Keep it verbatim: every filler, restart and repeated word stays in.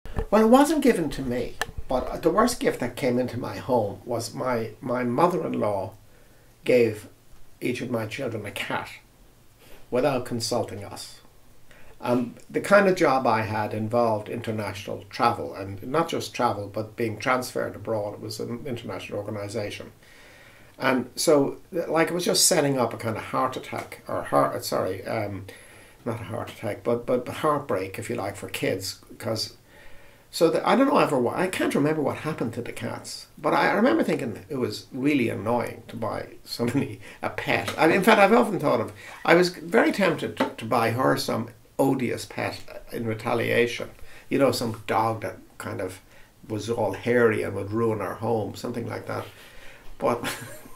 Well, it wasn't given to me, but the worst gift that came into my home was my, my mother-in-law gave each of my children a cat without consulting us. Um, the kind of job I had involved international travel, and not just travel, but being transferred abroad. It was an international organisation. And so, like, it was just setting up a kind of heart attack, or heart, sorry, um, not a heart attack, but, but heartbreak, if you like, for kids. Because, so the, I don't know ever, what, I can't remember what happened to the cats, but I remember thinking it was really annoying to buy somebody a pet. I mean, in fact, I've often thought of, I was very tempted to, to buy her some odious pet in retaliation. You know, some dog that kind of was all hairy and would ruin our home, something like that. But